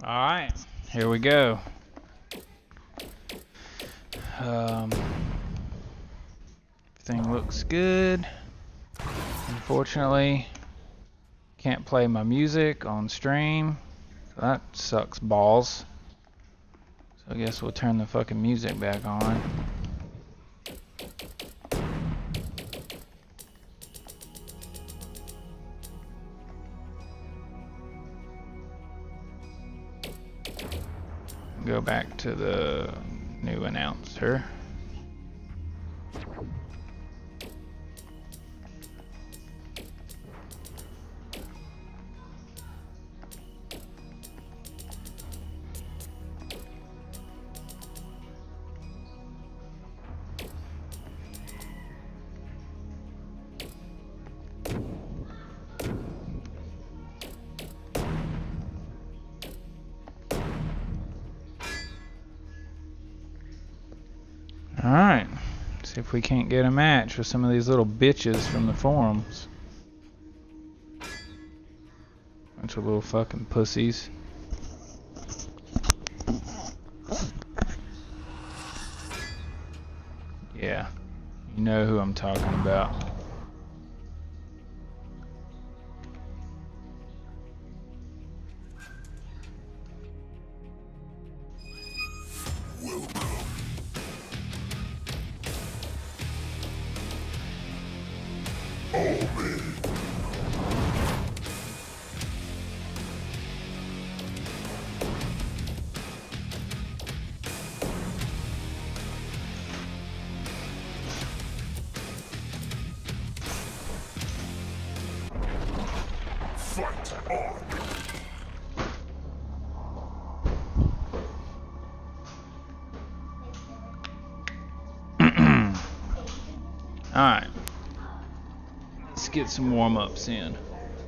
Alright, here we go. Everything looks good. Unfortunately, can't play my music on stream. So that sucks balls. So I guess we'll turn the fucking music back on. Go back to the new announcer. Alright, see if we can't get a match with some of these little bitches from the forums. Bunch of little fucking pussies. Yeah, you know who I'm talking about. Alright, let's get some warm-ups in.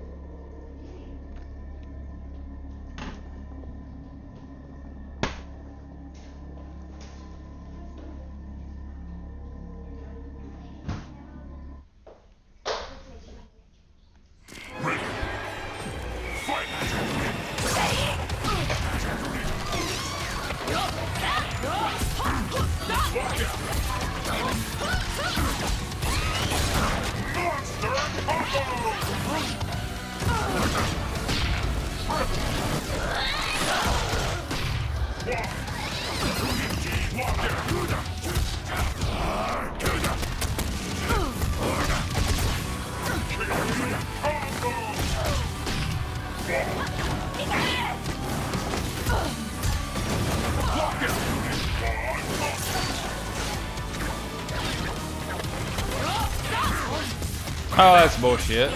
Oh, that's bullshit.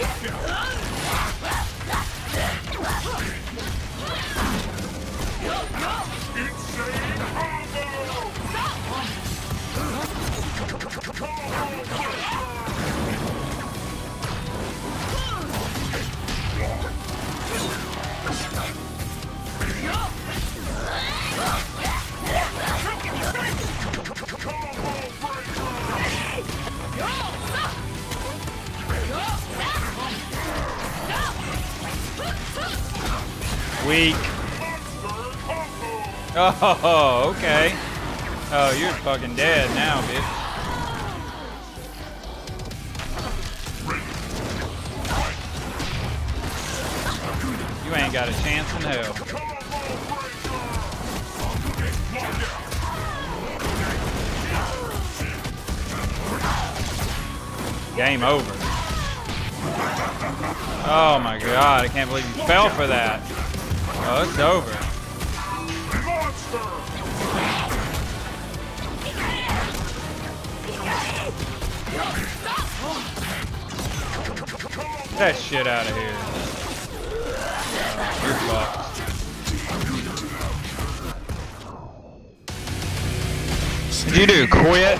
Weak. Oh, okay. Oh, you're fucking dead now, bitch. You ain't got a chance in hell. Game over. Oh my god, I can't believe you fell for that. Oh, it's over. Get that shit out of here. You're fucked. What'd you do, quit?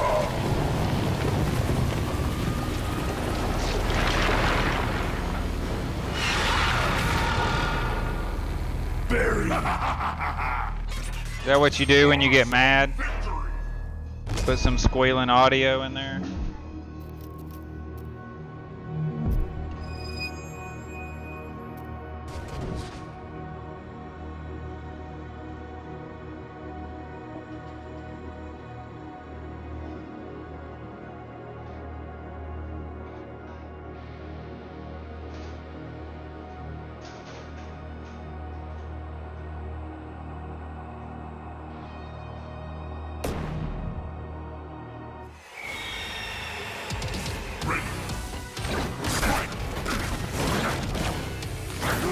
Is that what you do when you get mad? Put some squealing audio in there?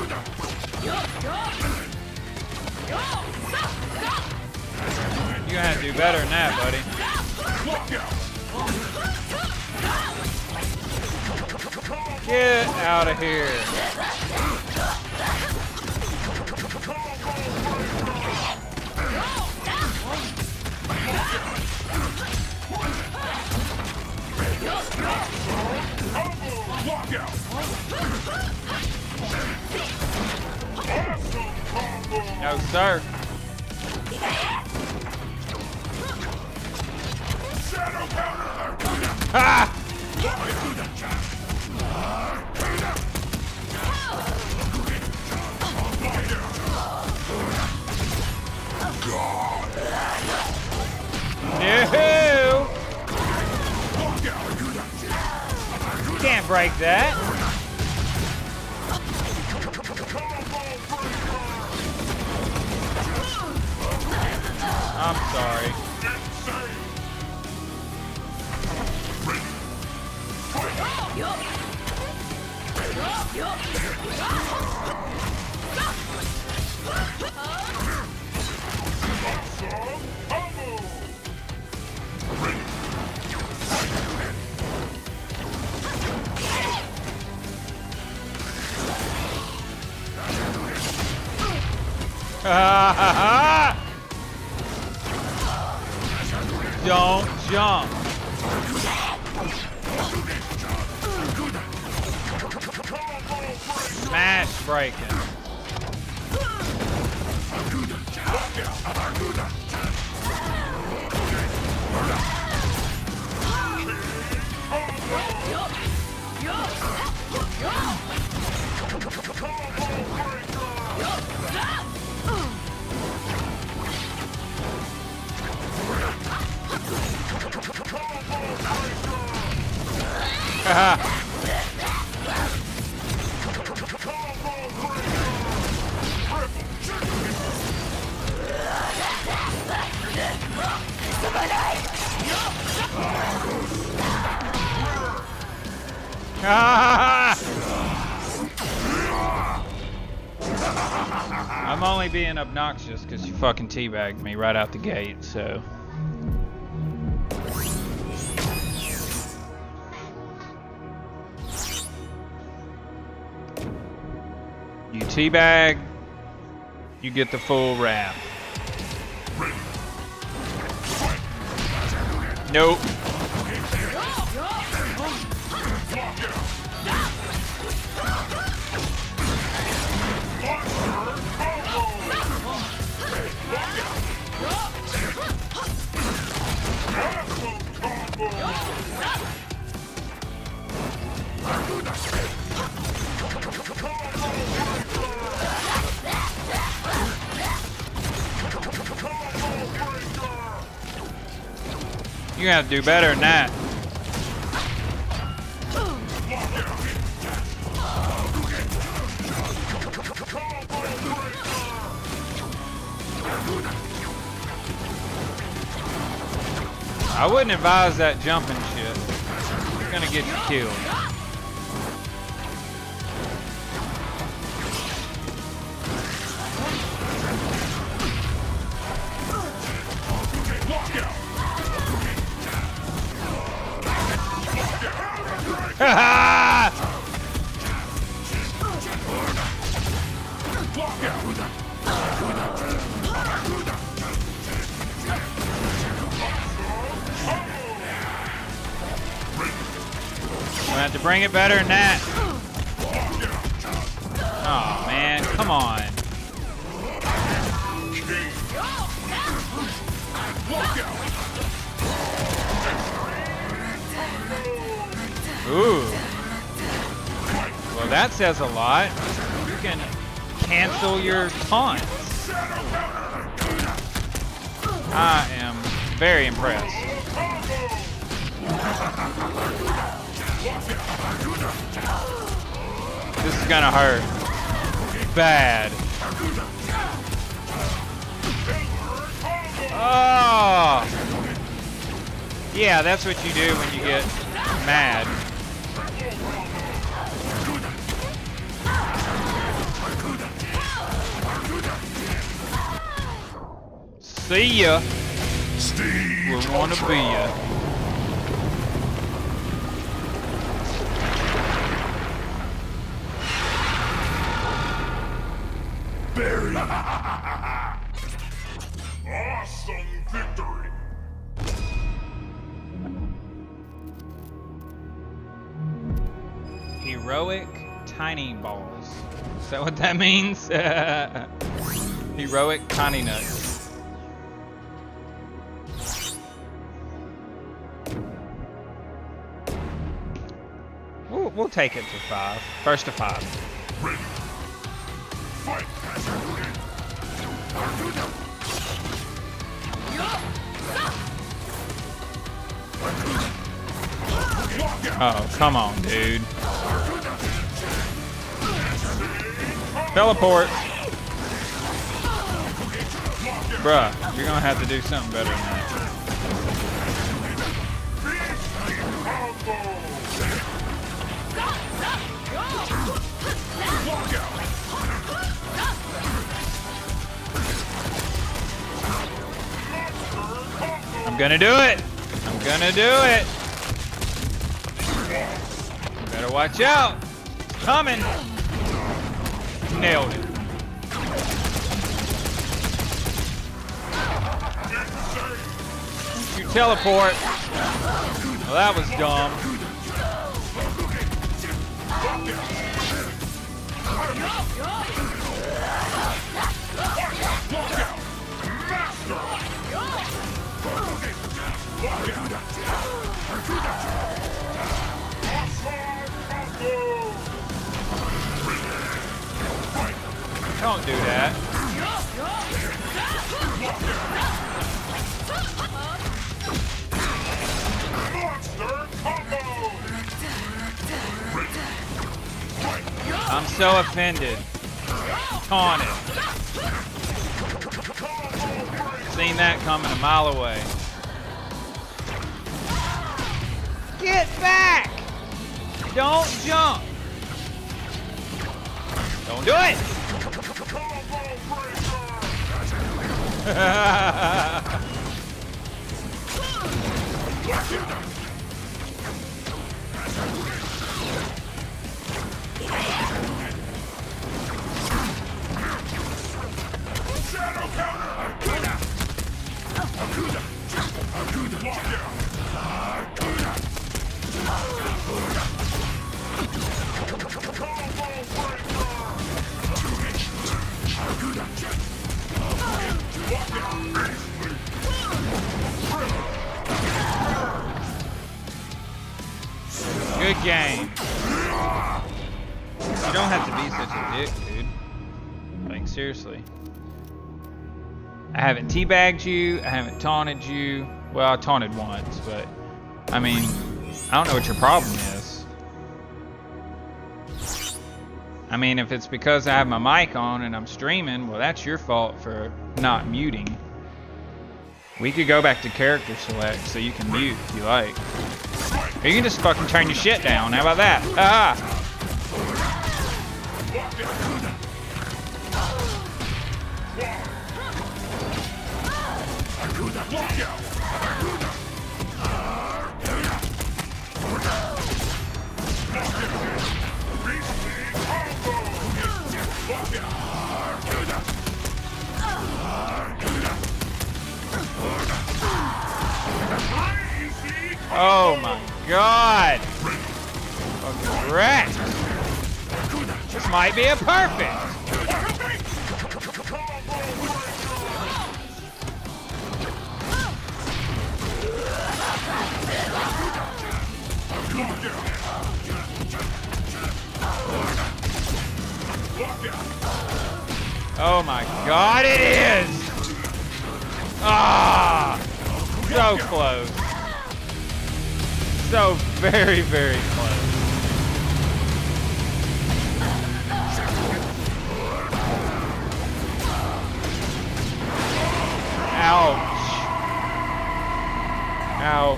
You gotta do better than that, buddy. Get out of here. No, sir. Ha! No! Can't break that. I'm sorry. Don't jump. Smash breaking. I'm only being obnoxious because you fucking teabagged me right out the gate, so. You teabag, you get the full wrap. Nope. You gotta do better than that. I wouldn't advise that jumping shit. It's gonna get you killed. We have to bring it better than that. Oh man, come on. Ooh. Well, that says a lot. You can cancel your taunts. I am very impressed. This is gonna hurt. Bad. Oh! Yeah, that's what you do when you get mad. See ya. We wanna be ya. Barry. Awesome victory. Heroic tiny balls. Is that what that means? Heroic tiny nuts. We'll take it to 5. First to 5. Ready. Fight. Oh, come on, dude. Teleport. Bruh, you're gonna have to do something better than that. I'm gonna do it. I'm gonna do it. You better watch out. It's coming. Nailed it. You teleport. Well, that was dumb. Don't do that. I'm so offended. Taunted. Seen that coming a mile away. Get back! Don't jump! Don't do it! Good game. You don't have to be such a dick, dude. Like, seriously. I haven't teabagged you. I haven't taunted you. Well, I taunted once, but I mean, I don't know what your problem is. I mean, if it's because I have my mic on and I'm streaming, well, that's your fault for not muting. We could go back to character select so you can mute if you like. Or you can just fucking turn your shit down. How about that? Ah! Oh my god! Fucking wrecked! This might be a perfect! Oh my god, it is! Ah! So close. So very, very close. Ouch. Ouch.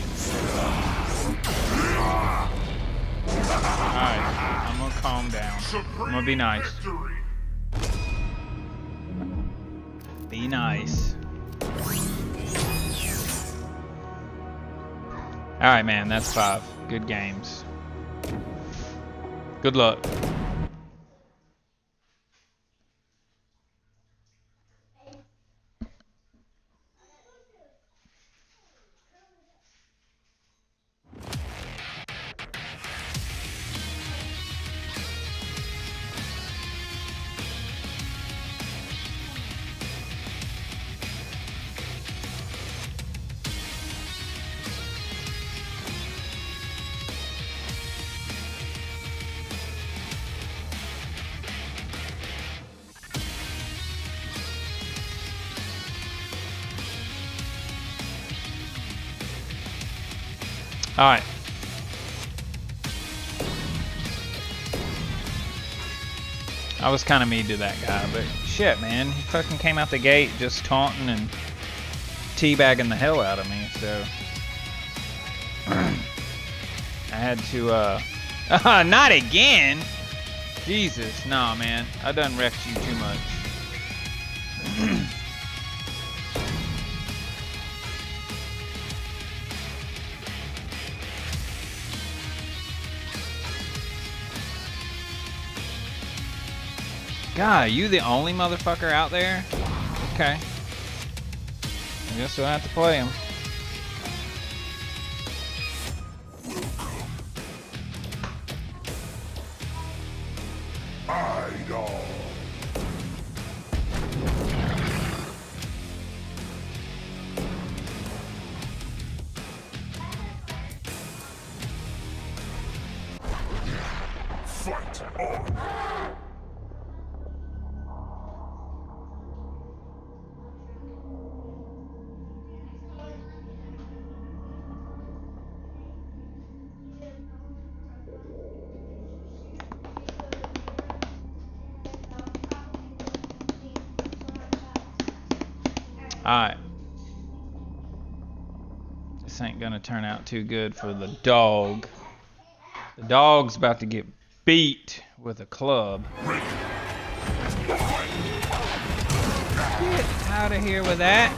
Alright, I'm gonna calm down. I'm gonna be nice. Be nice. Alright, man, that's 5. Good games. Good luck. Alright. I was kind of mean to that guy, but shit, man. He fucking came out the gate just taunting and teabagging the hell out of me, so... I had to, not again! Jesus, nah, man. I done wrecked you too much. God, are you the only motherfucker out there? Okay. I guess we'll have to play him. Idol. Fight on. Alright. This ain't gonna turn out too good for the dog. The dog's about to get beat with a club. Get out of here with that.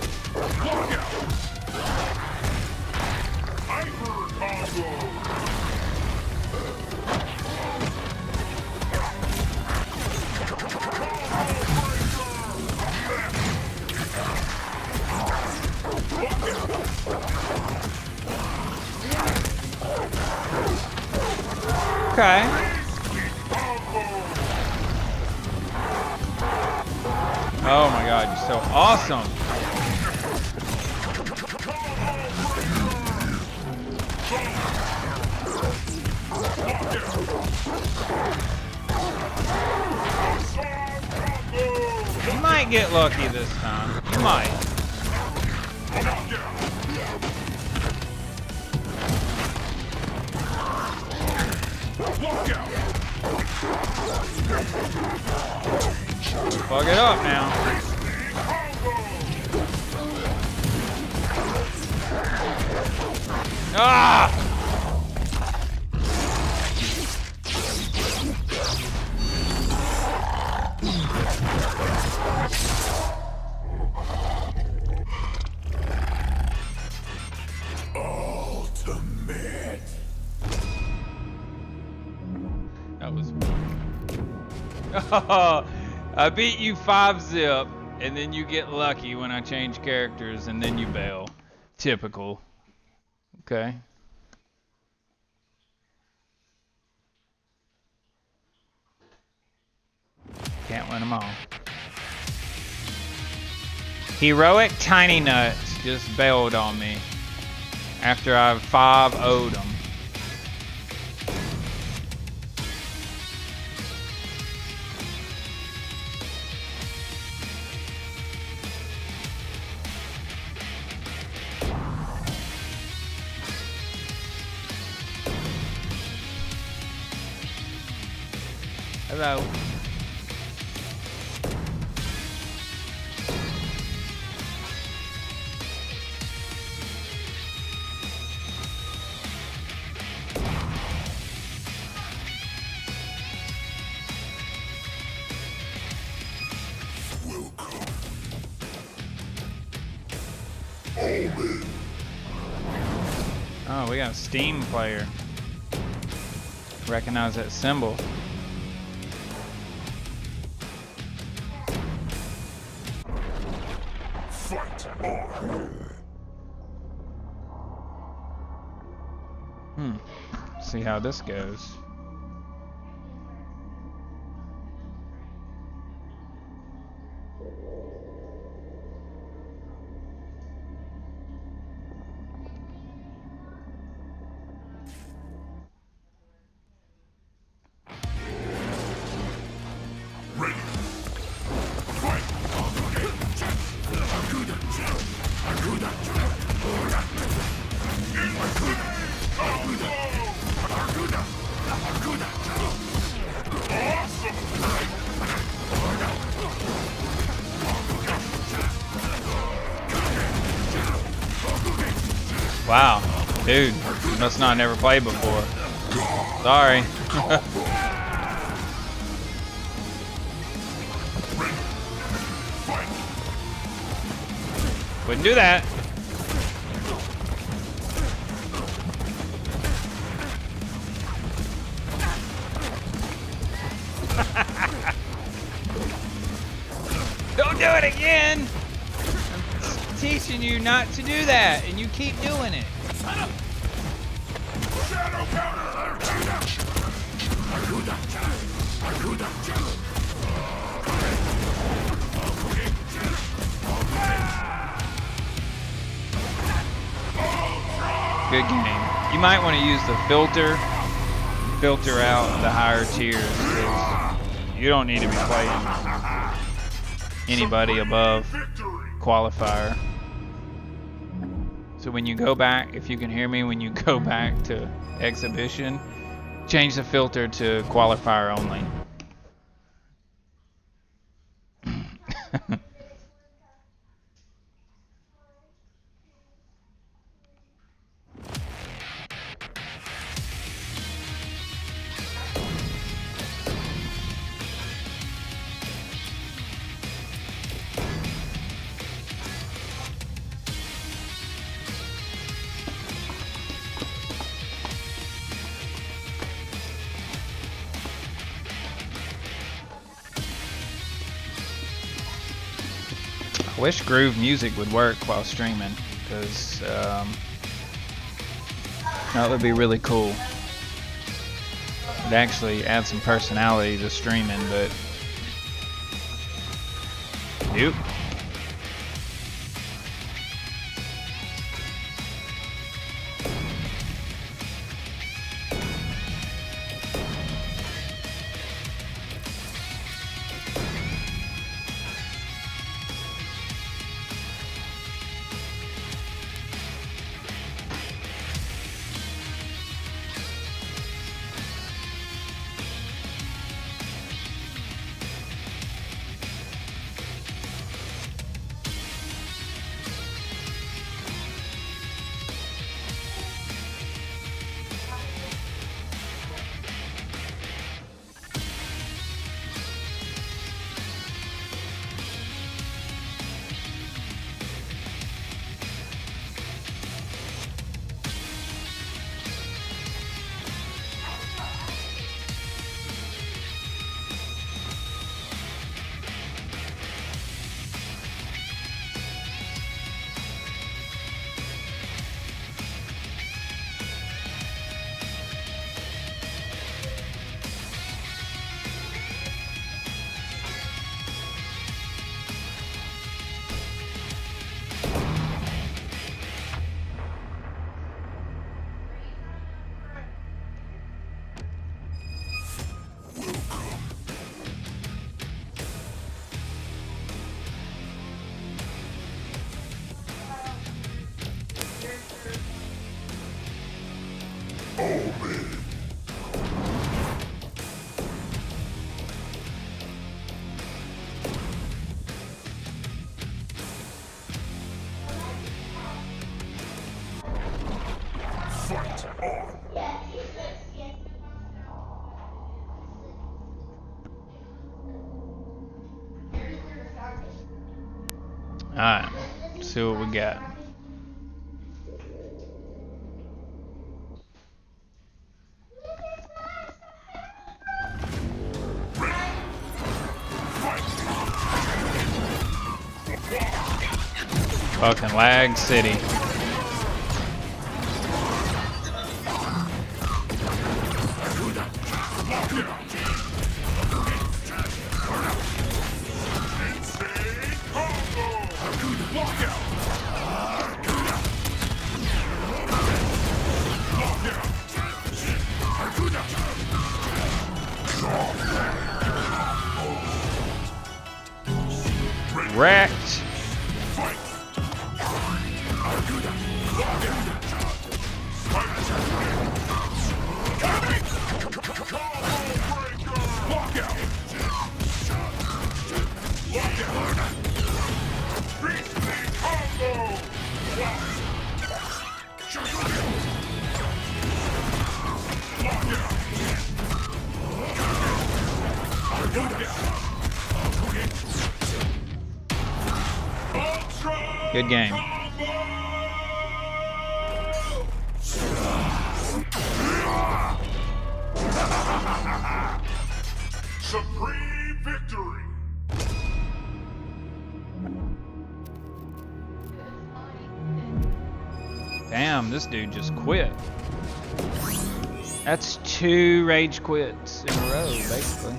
Hyper combo. Okay. Oh my god, you're so awesome. You might get lucky this time. You might. Fuck it up now. Ah! Ultimate. That was... I beat you 5-zip, and then you get lucky when I change characters, and then you bail. Typical. Okay. Can't win them all. Heroic Tiny Nuts just bailed on me after I 5-0'd him. Hello. Welcome. Omen. Oh, we got a Steam player. Recognize that symbol. Fight on. See how this goes. Wow, dude, you must not never played before. Sorry. Wouldn't do that. Don't do it again! I'm teaching you not to do that, and you keep doing it. Shadow counter. Good game. You might want to use the filter out the higher tiers, because you don't need to be playing anybody above qualifier. So when you go back, if you can hear me, when you go back to exhibition, change the filter to qualifier only. I wish Groove Music would work while streaming, because that would be really cool. It'd actually add some personality to streaming, but nope. Fight on. Alright, let's see what we got. Fucking lag city. Wrecked. Good game. Supreme victory. Damn, this dude just quit. That's 2 rage quits in a row, basically.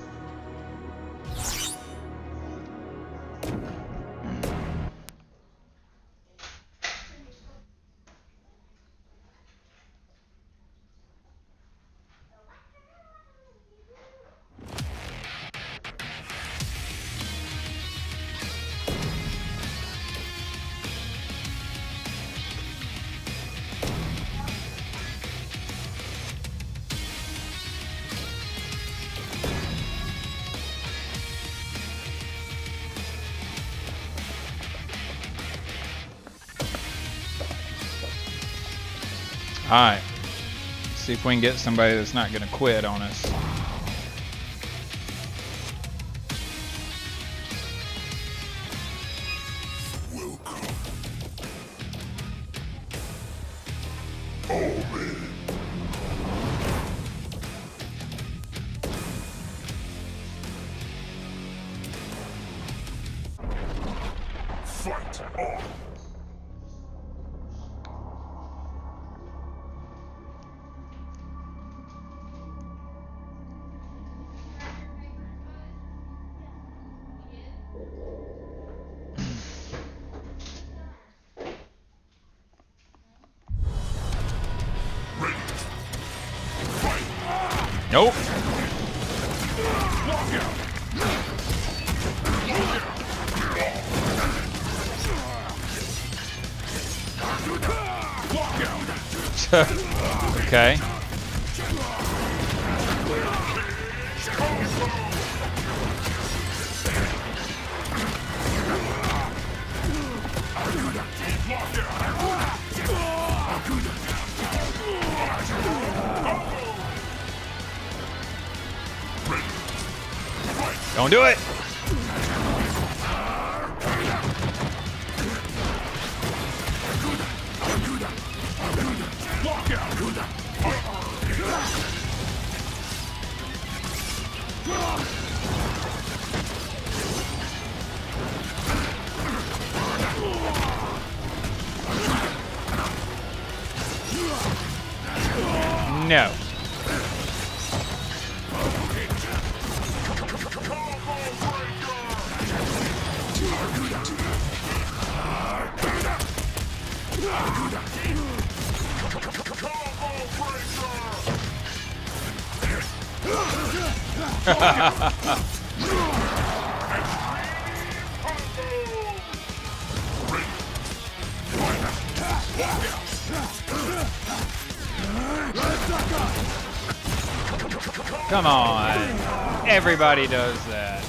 Alright. See if we can get somebody that's not going to quit on us. Welcome. Oh man. Fight on. Nope. Okay. Don't do it. No. Come on. Everybody does that.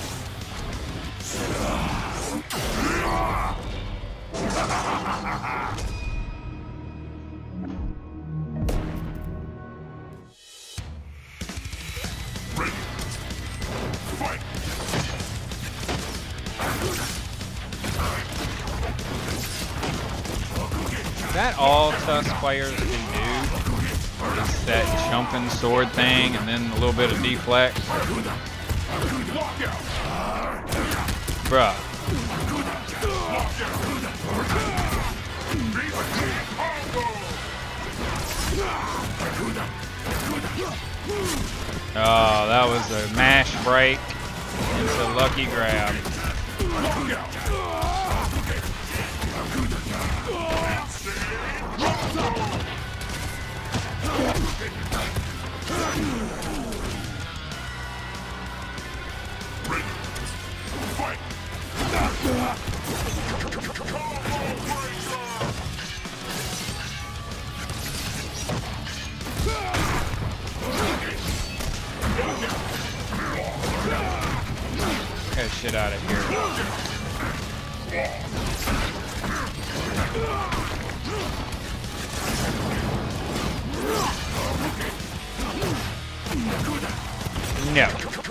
That all Tusk players can do is that jumping sword thing and then a little bit of deflect. Bruh. Oh, that was a mash break. It's a lucky grab. Get that shit out of here. No.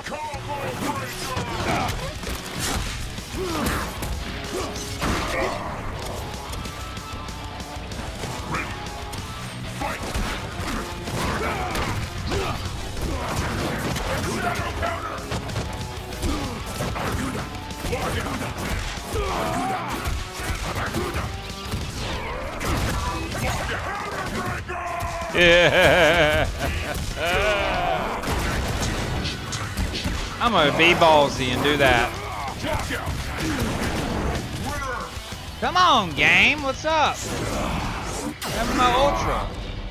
Yeah. I'm gonna be ballsy and do that. Come on, game. What's up? Having my ultra.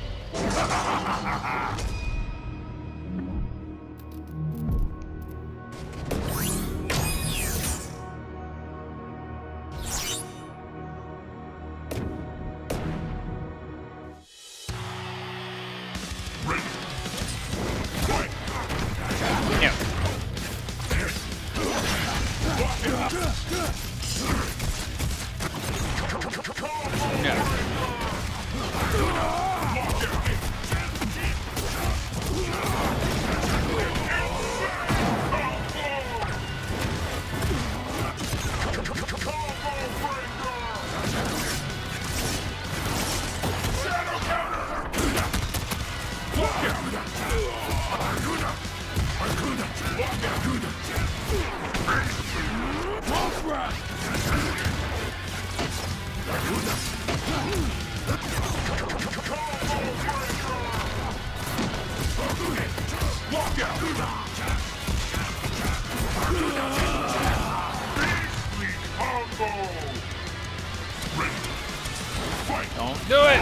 Don't do it!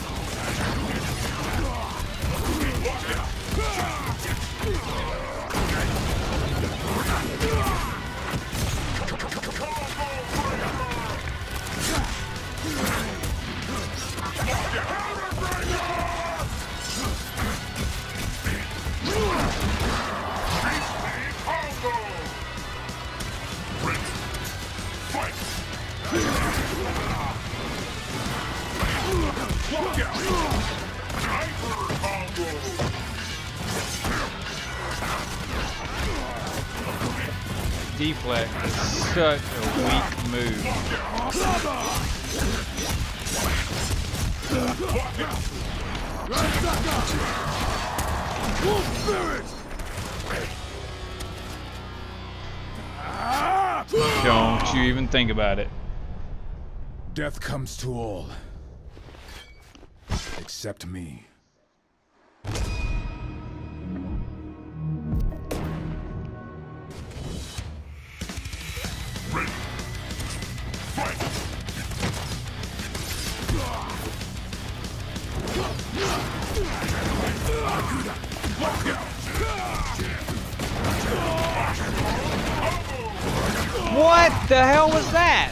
Deflect is such a weak move. Don't you even think about it. Death comes to all, except me. What the hell was that?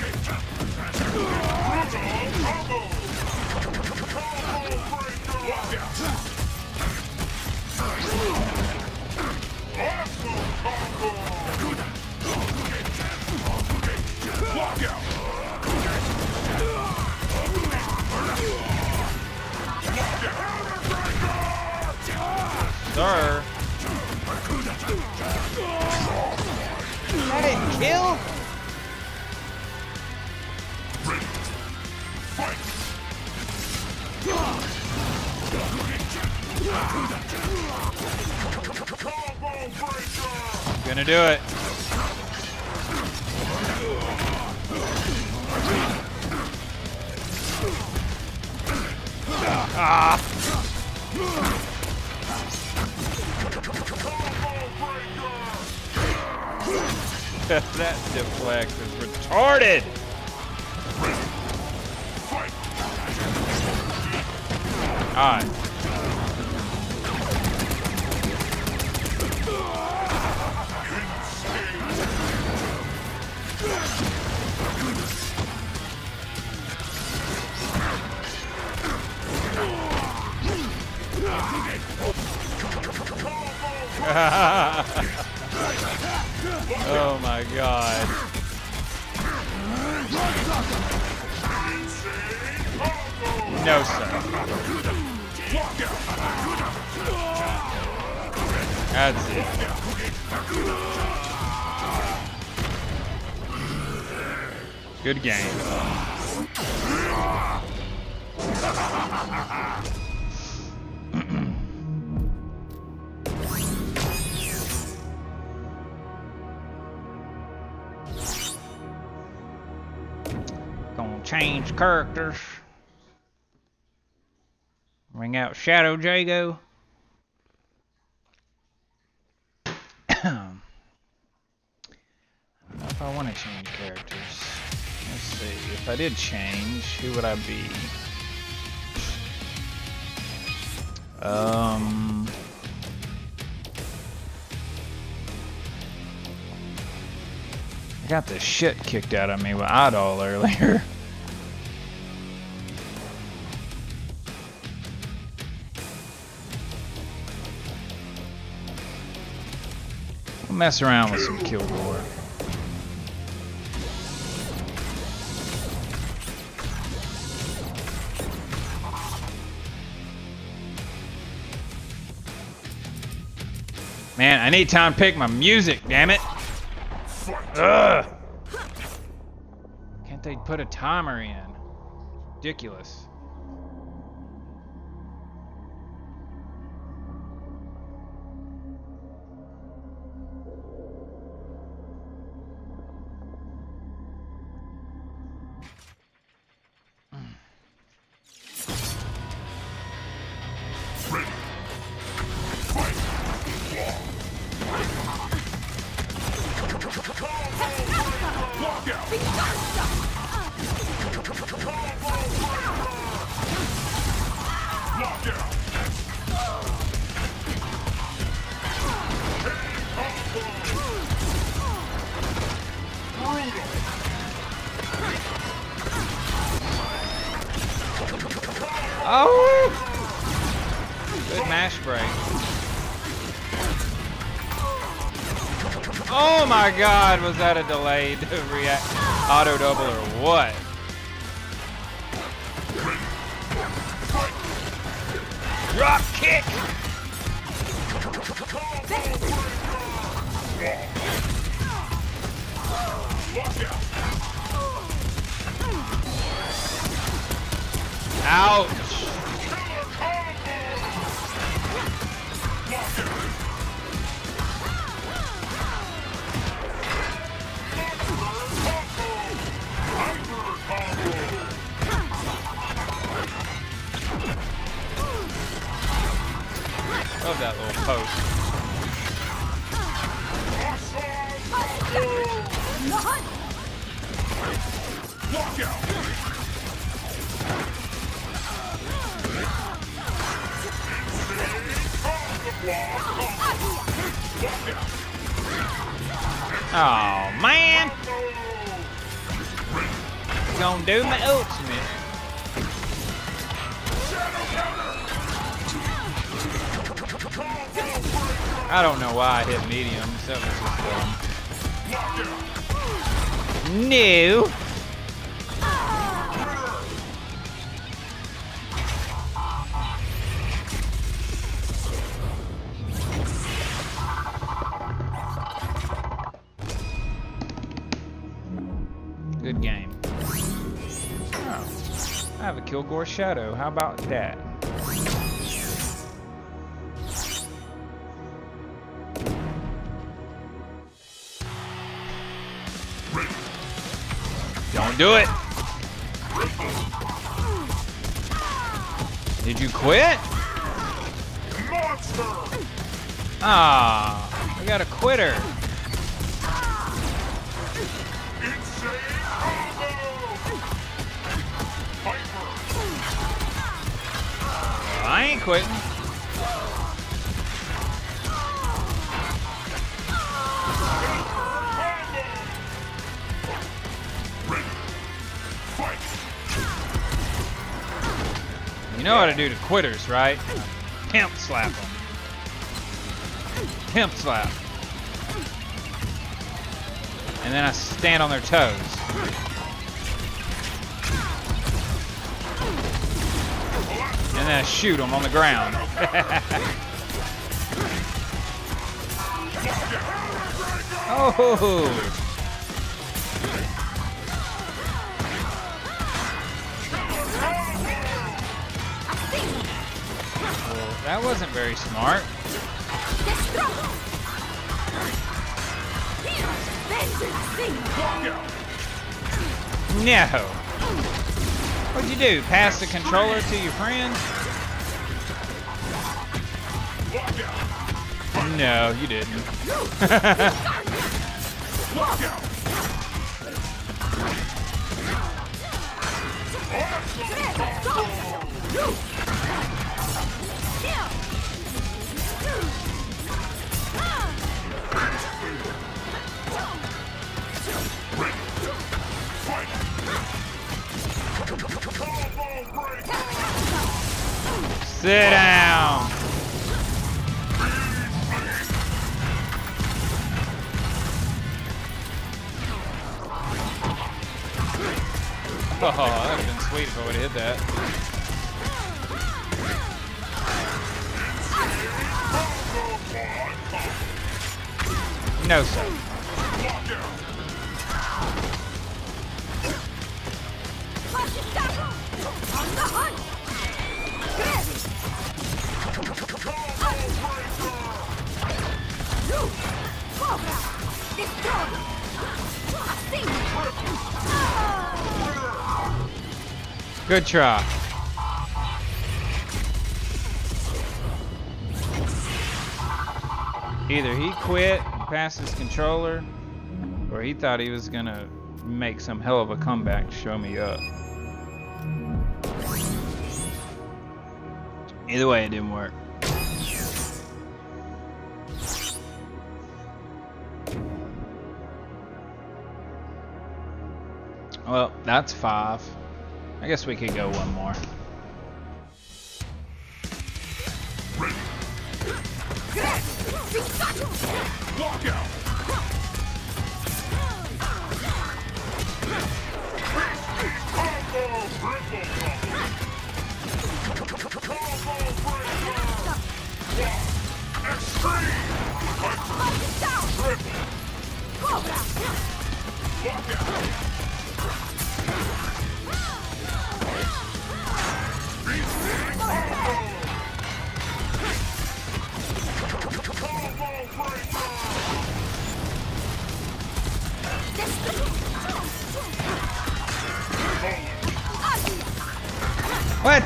Sir. That didn't kill? Gonna do it. Ah. That deflect is retarded. Alright. Oh my god. No, sir. That's it. Good game. Gonna change characters. Bring out Shadow Jago. I don't know if I want to change characters. Let's see. If I did change, who would I be? I got the shit kicked out of me with Idol earlier. I'll mess around with some Kilgore. Man, I need time to pick my music, damn it. Ugh. Can't they put a timer in? Ridiculous. Oh! Good mash break. Oh my god, was that a delayed react auto double or what? Drop kick! Ouch! Love that little post. Oh man! Gonna do my ultimate. I don't know why I hit medium. That was just dumb. No. Good game. Oh, I have a Kilgore Shadow. How about that? Don't do it. Did you quit? Monster! Ah, we got a quitter. Insane combo! Viper! I ain't quitting. Ready! Fight! You know how to do to quitters, right? Pimp slap them. Pimp slap. And then I stand on their toes. And then I shoot them on the ground. Oh! Well, that wasn't very smart. No. What'd you do? Pass the controller to your friend? No, you didn't. Sit down. Oh, that would have been sweet if I would have hit that. No, sir. Good try. Either he quit and passed his controller, or he thought he was gonna make some hell of a comeback to show me up. Either way, it didn't work. Well, that's 5. I guess we could go one more. Lockout! What?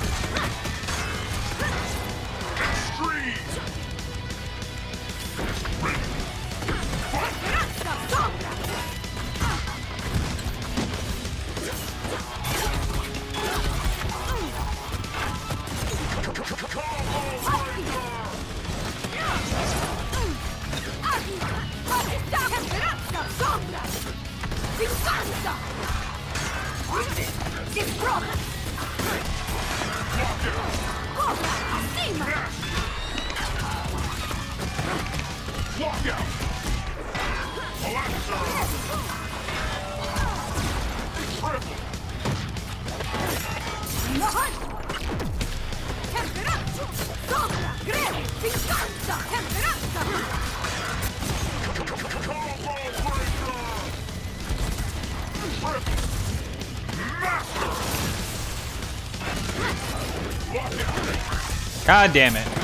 God damn it.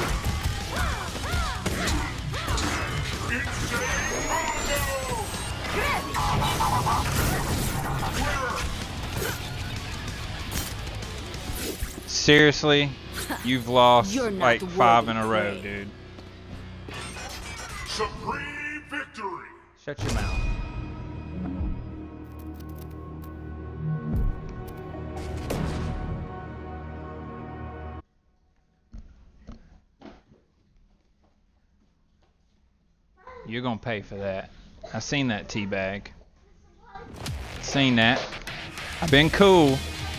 Seriously? You've lost like 5 in a row, dude. Supreme victory. Shut your mouth. You're gonna pay for that. I seen that teabag. Seen that. I've been cool.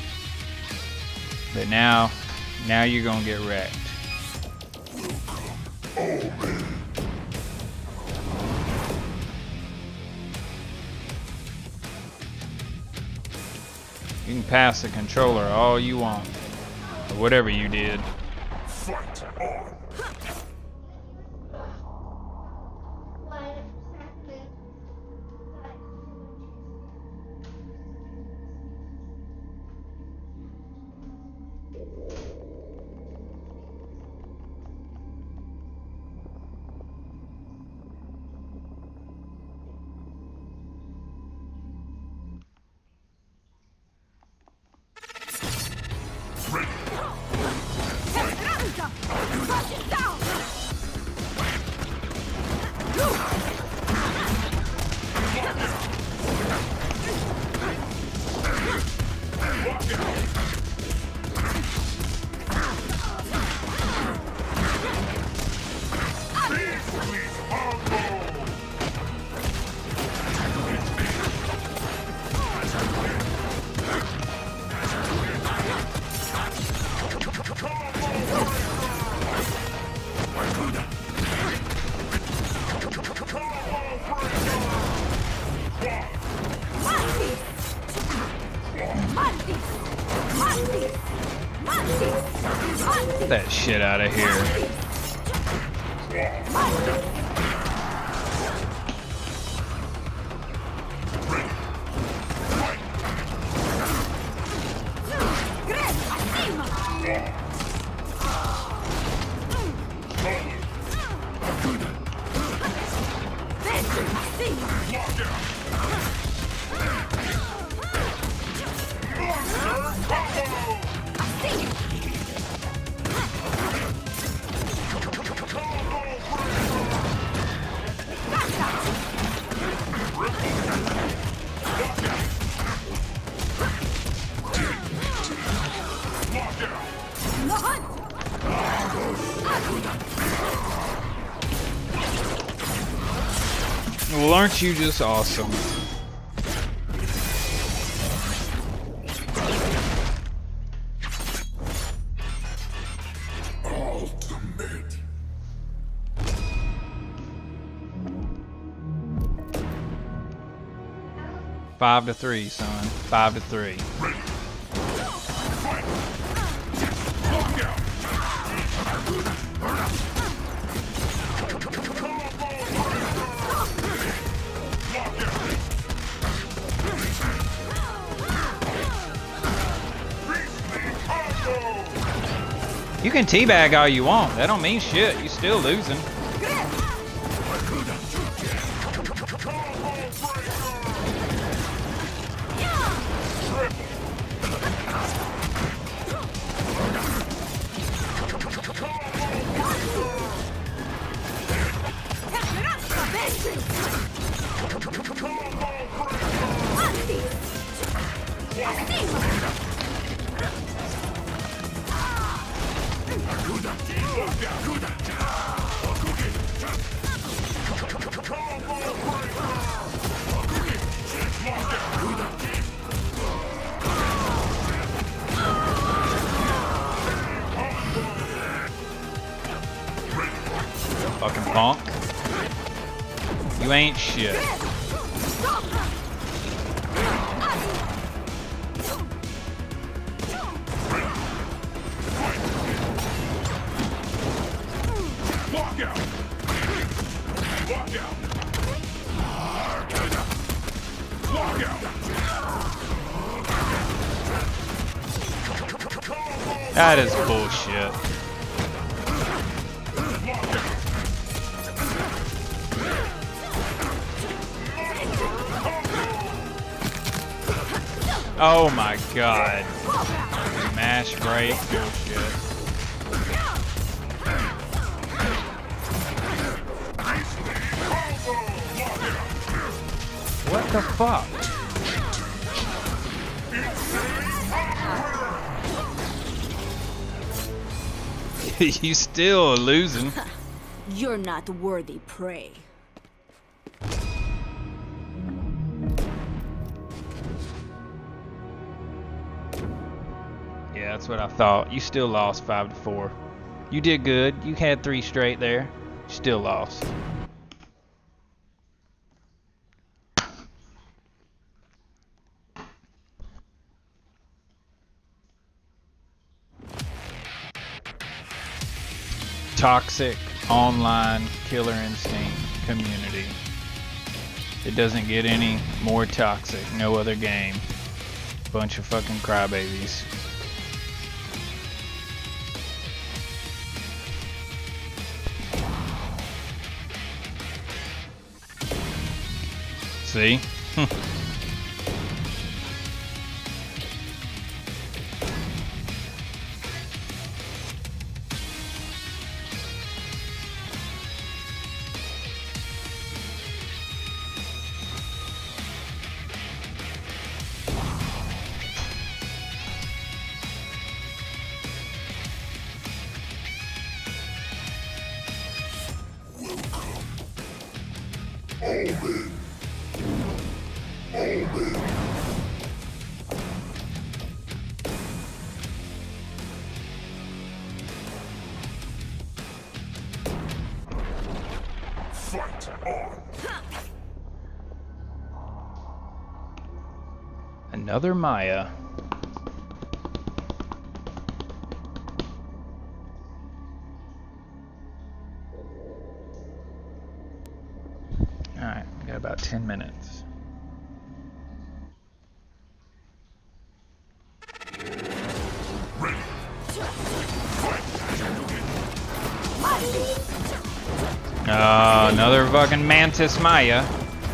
But now you're gonna get wrecked. You can pass the controller all you want. Or whatever you did. Fight on. Get that shit out of here. Well, aren't you just awesome? Ultimate. 5-3, son. 5-3. Ready. Fight. Lock out. You can teabag all you want. That don't mean shit. You still losing. Fucking punk. You ain't shit. Walk out. Walk out. Walk out. That is bullshit. Oh my god. Mash break bullshit. What the fuck? You still losing. You're not worthy prey. Yeah, that's what I thought. You still lost 5-4. You did good. You had 3 straight there. Still lost. Toxic online Killer Instinct community. It doesn't get any more toxic. No other game. Bunch of fucking crybabies. See? Fight on. Another Maya. Alright, we got about 10 minutes. Ready. Another fucking Mantis Maya.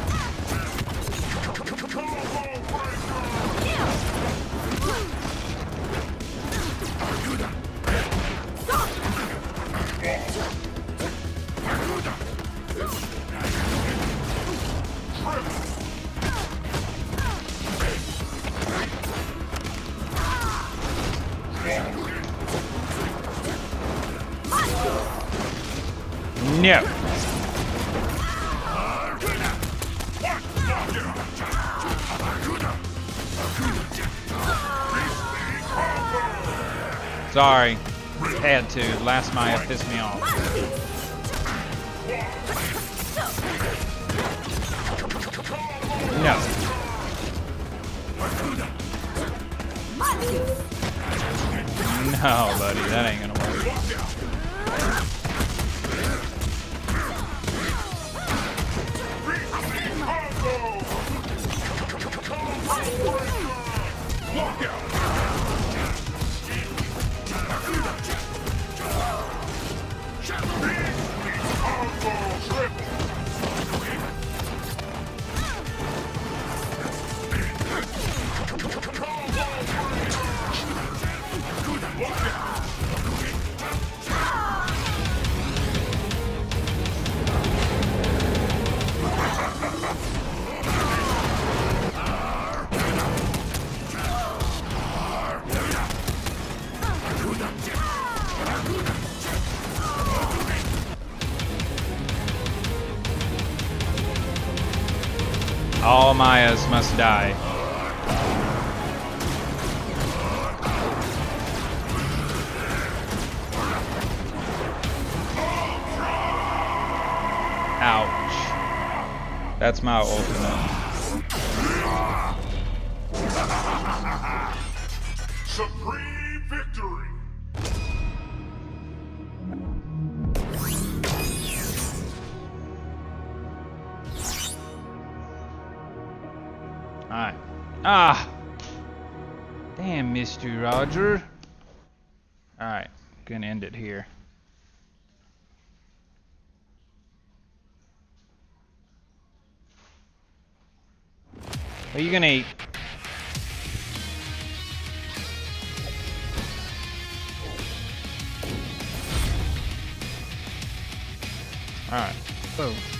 No. Sorry. Had to. Last Maya pissed me off. No. No, buddy. That ain't gonna work. All Mayas must die. Ouch. That's my ultimate. Supreme victory. Alright. Ah! Damn, Mr. Roger. Alright, gonna end it here. What are you gonna eat? Alright. Boom.